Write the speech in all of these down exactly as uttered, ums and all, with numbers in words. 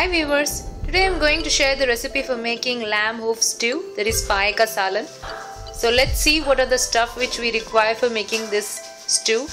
Hi viewers, today I am going to share the recipe for making lamb hoof stew, that is paye ka salan. So let's see what are the stuff which we require for making this stew.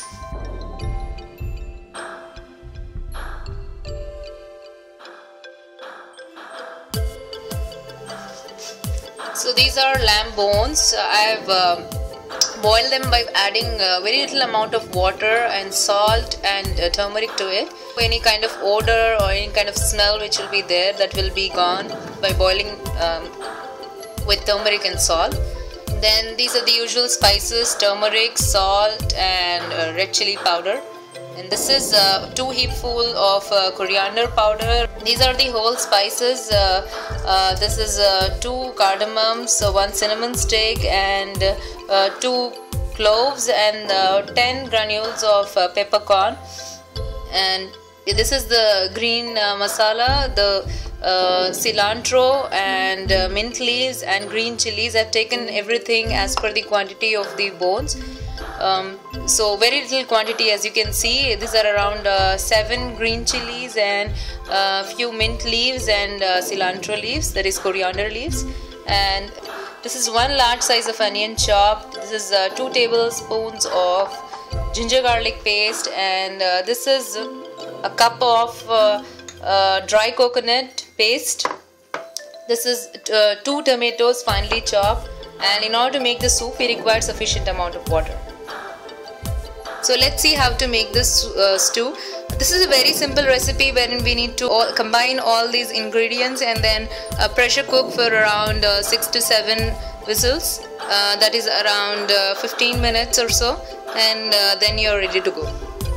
So these are lamb bones. I have uh, boiled them by adding a very little amount of water and salt and uh, turmeric to it. Any kind of odor or any kind of smell which will be there, that will be gone by boiling um, with turmeric and salt. Then these are the usual spices: turmeric, salt and uh, red chili powder. And this is uh, two heapful of uh, coriander powder. These are the whole spices. Uh, uh, this is uh, two cardamoms, uh, one cinnamon stick and uh, two cloves and uh, ten granules of uh, peppercorn. And this is the green uh, masala, the uh, cilantro and uh, mint leaves and green chilies. I've taken everything as per the quantity of the bones. Um, so very little quantity, as you can see. These are around uh, seven green chilies and a uh, few mint leaves and uh, cilantro leaves, that is coriander leaves. And this is one large size of onion chopped. This is uh, two tablespoons of ginger garlic paste, and uh, this is a cup of uh, uh, dry coconut paste. This is uh, two tomatoes finely chopped, and in order to make the soup we require sufficient amount of water. So let's see how to make this uh, stew. This is a very simple recipe wherein we need to all, combine all these ingredients and then uh, pressure cook for around uh, six to seven whistles. Uh, that is around uh, fifteen minutes or so, and uh, then you're ready to go.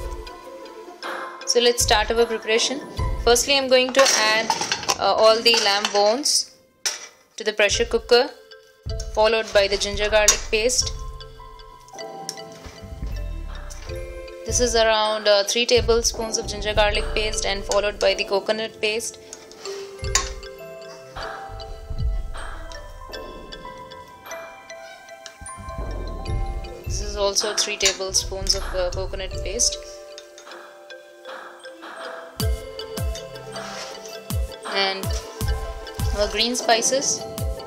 So let's start our preparation. Firstly, I'm going to add uh, all the lamb bones to the pressure cooker, followed by the ginger garlic paste. This is around uh, three tablespoons of ginger garlic paste, and followed by the coconut paste. This is also three tablespoons of uh, coconut paste. And our green spices.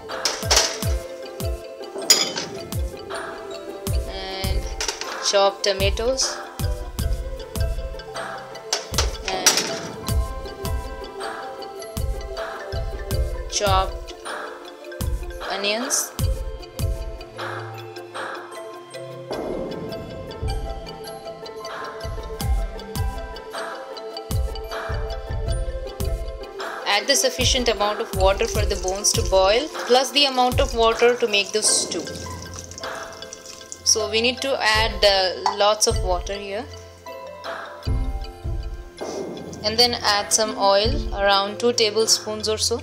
And chopped tomatoes. Chopped onions, add the sufficient amount of water for the bones to boil, plus the amount of water to make the stew. So we need to add uh, lots of water here, and then add some oil, around two tablespoons or so.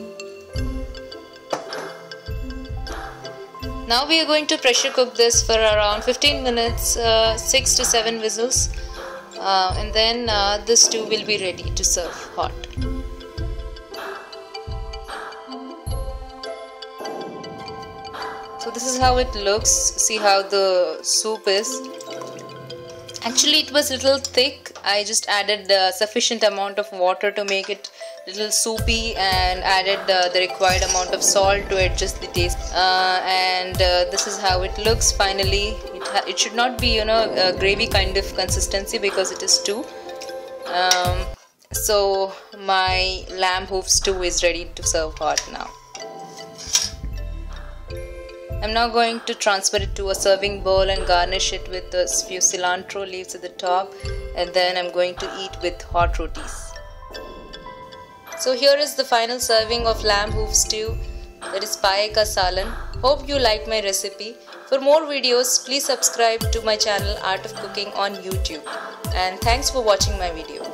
Now we are going to pressure cook this for around fifteen minutes, uh, six to seven whistles, uh, and then uh, the stew will be ready to serve hot. So this is how it looks. See how the soup is. Actually it was a little thick. I just added uh, sufficient amount of water to make it little soupy, and added uh, the required amount of salt to adjust the taste, uh, and uh, this is how it looks finally. It, it should not be, you know, a gravy kind of consistency because it is stew. Um, so my lamb hoof stew is ready to serve hot now. I'm now going to transfer it to a serving bowl and garnish it with a few cilantro leaves at the top, and then I'm going to eat with hot rotis. So here is the final serving of lamb hoof stew, that is paye ka salan. Hope you liked my recipe. For more videos, please subscribe to my channel Art of Cooking on YouTube. And thanks for watching my video.